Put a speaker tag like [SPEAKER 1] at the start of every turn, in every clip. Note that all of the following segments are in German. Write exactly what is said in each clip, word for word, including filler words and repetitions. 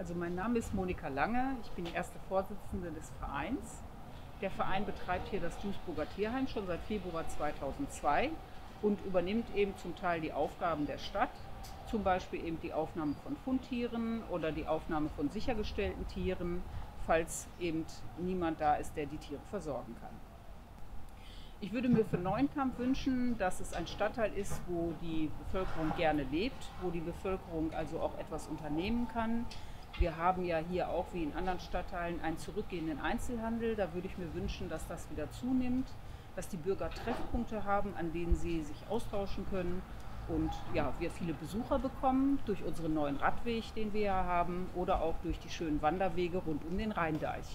[SPEAKER 1] Also mein Name ist Monika Lange, ich bin die erste Vorsitzende des Vereins. Der Verein betreibt hier das Duisburger Tierheim schon seit Februar zweitausendzwei und übernimmt eben zum Teil die Aufgaben der Stadt, zum Beispiel eben die Aufnahme von Fundtieren oder die Aufnahme von sichergestellten Tieren, falls eben niemand da ist, der die Tiere versorgen kann. Ich würde mir für Neuenkamp wünschen, dass es ein Stadtteil ist, wo die Bevölkerung gerne lebt, wo die Bevölkerung also auch etwas unternehmen kann. Wir haben ja hier auch wie in anderen Stadtteilen einen zurückgehenden Einzelhandel. Da würde ich mir wünschen, dass das wieder zunimmt, dass die Bürger Treffpunkte haben, an denen sie sich austauschen können und ja, wir viele Besucher bekommen durch unseren neuen Radweg, den wir ja haben, oder auch durch die schönen Wanderwege rund um den Rheindeich.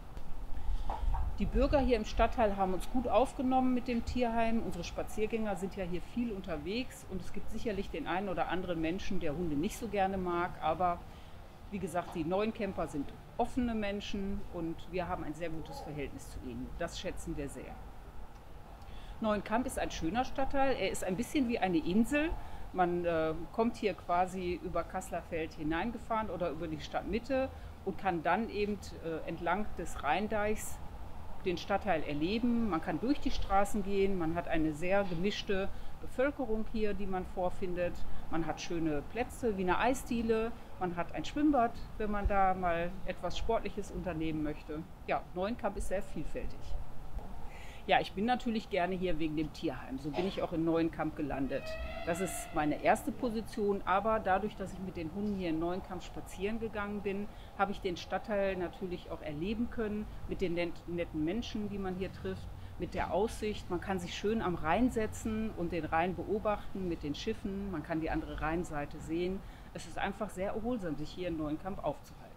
[SPEAKER 1] Die Bürger hier im Stadtteil haben uns gut aufgenommen mit dem Tierheim. Unsere Spaziergänger sind ja hier viel unterwegs und es gibt sicherlich den einen oder anderen Menschen, der Hunde nicht so gerne mag, aber wie gesagt, die Neuencamper sind offene Menschen und wir haben ein sehr gutes Verhältnis zu ihnen. Das schätzen wir sehr. Neuenkamp ist ein schöner Stadtteil. Er ist ein bisschen wie eine Insel. Man äh, kommt hier quasi über Kasslerfeld hineingefahren oder über die Stadtmitte und kann dann eben äh, entlang des Rheindeichs den Stadtteil erleben. Man kann durch die Straßen gehen, man hat eine sehr gemischte Bevölkerung hier, die man vorfindet. Man hat schöne Plätze wie eine Eisdiele, man hat ein Schwimmbad, wenn man da mal etwas Sportliches unternehmen möchte. Ja, Neuenkamp ist sehr vielfältig. Ja, ich bin natürlich gerne hier wegen dem Tierheim. So bin ich auch in Neuenkamp gelandet. Das ist meine erste Position, aber dadurch, dass ich mit den Hunden hier in Neuenkamp spazieren gegangen bin, habe ich den Stadtteil natürlich auch erleben können mit den netten Menschen, die man hier trifft, mit der Aussicht. Man kann sich schön am Rhein setzen und den Rhein beobachten mit den Schiffen. Man kann die andere Rheinseite sehen. Es ist einfach sehr erholsam, sich hier in Neuenkamp aufzuhalten.